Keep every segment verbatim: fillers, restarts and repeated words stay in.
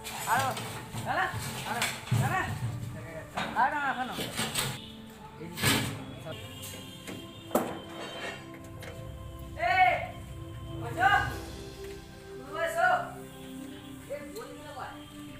আরো দাদা আরো দাদা আরো এখনো এই বসো বসো এই বলি না ভাই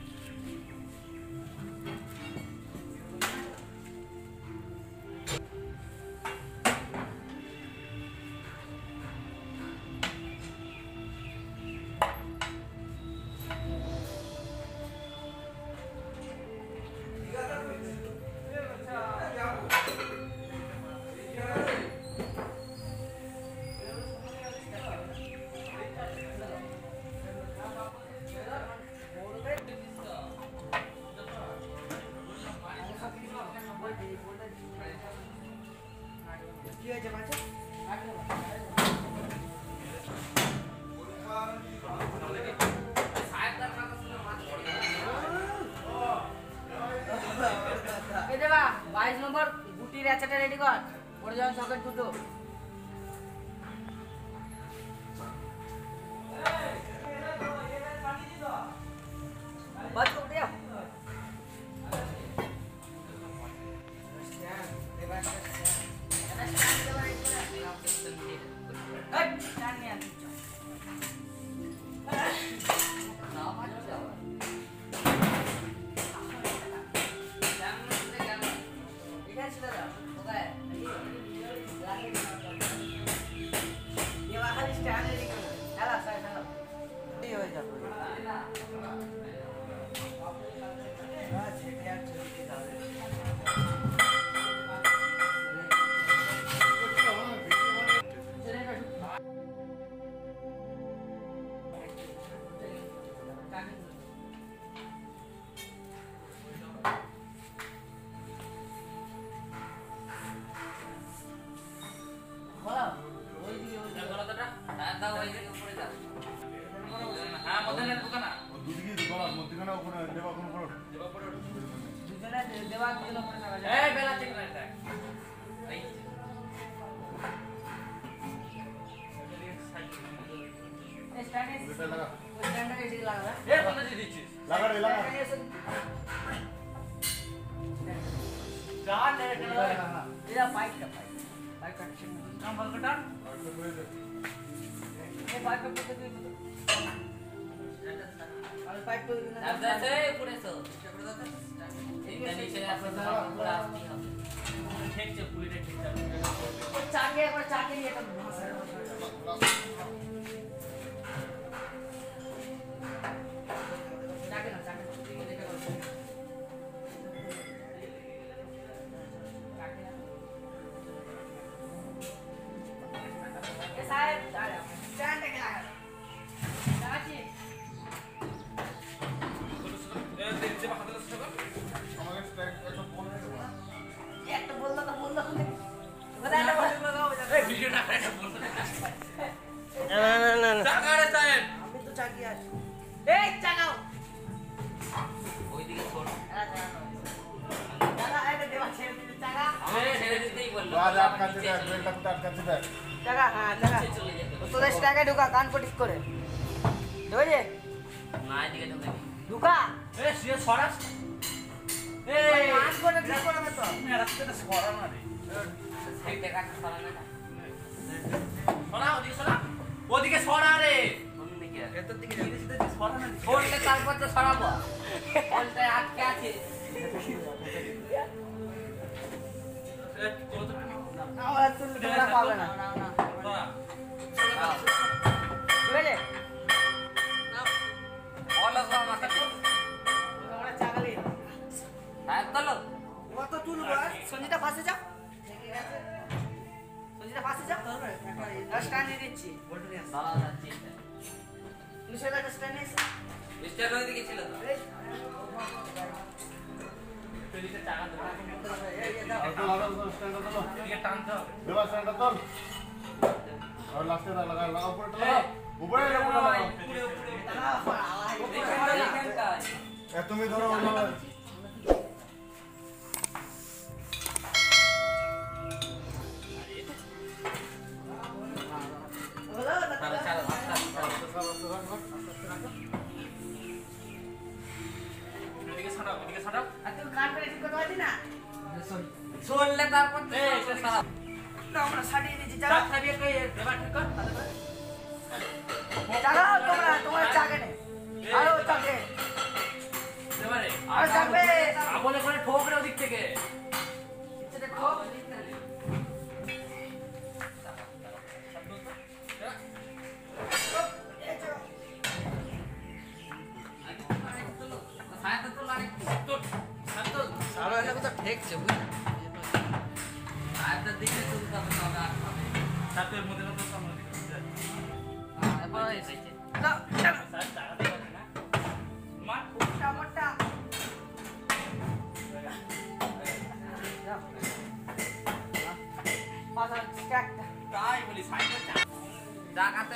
কি হয়েছে মাছে এই দেবা বাইশ নম্বর গুটির আচাটা রেডি কর পড়ে যাওয়ার সকেট দুটো বাদ করে দাও ঢুকা কান পটিস করে বুঝলে না এদিকে ঢুকা ঢুকা এ সে সরাস এ কান করে ঠিক করে না তো না রাস্তাটা সরা না রে সাইডে কাট সরা না সরা ওদিকে সরা ওদিকে সরা রে কোন দিকে এত দিকে দিকে সিধা সরা না ফোনটা তারপর তো সরাবো ফোনটা আটকে আছে এ কত না ওরা তুললে তোমরা পাবে না না না বুঝলে না ওলা সব মাথা ওরা চাগালি হ্যাঁ চলো কত তুলবো সঞ্জিতা ফাঁসে যাও ঠিক আছে সঞ্জিতা ফাঁসে যাও দশ টাকা নিয়ে দিচ্ছি বলটু নিয়ে আসো দাদা যাচ্ছি দুশো টাকা স্ট্যান্ড এসে স্ট্যান্ড ওই দিকে ছিল তো পেলিতে টাকা দাও এই দাও স্ট্যান্ড দাও এদিকে টানতে হবে দেবা স্ট্যান্ড দাও और लास्ट में लगा लगा ऊपर लगा ऊपर लगा ऊपर ऊपर ए तुम ही धरो वाला चलो चलो সরাও আর তুই কান করে ঠিক করতে পারবি না চললে তারপর এই এটা সারা না আমরা সারিয়ে দিয়েছি চাকা সারিয়ে কই এবার ঠিক কর চাকা তোমরা তোমরা চাকে নে আরো চাকে এবারে আর চাকে বলে করে ঠোক রে ওদিক থেকে এটা ঠোক ঠেকছে বুঝলি আরেকটা দিকে চলতে হবে না সাথে মধ্যে মধ্যে সামনে দিকে এবার এসেছে না স্যার টাকা দেবে না মার ওটা মোটা পাঁচ টাকা তাই বলি সাইকেল জাগাতে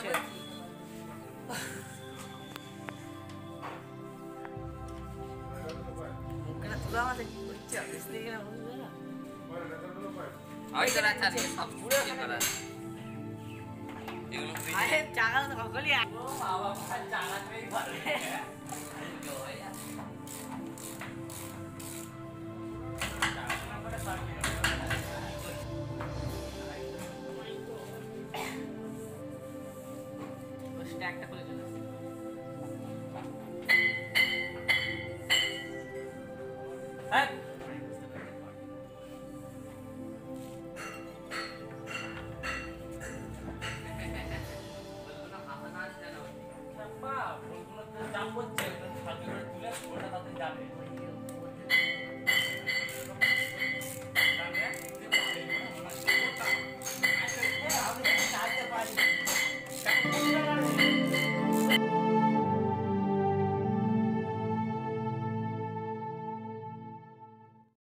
মুখটা তুলা মাঝে করছে মিস্ত্রি না বুঝলে না আইতো না চারি সব পুরো করা এগুলো আরে চাকা তো সকলই ও বাবা ভাই চাকা পেই পারে আইতো ভাইয়া চাকা না করে সার্ভিস ওই স্ট্যাকটা খুলে দিলাম হ্যাঁ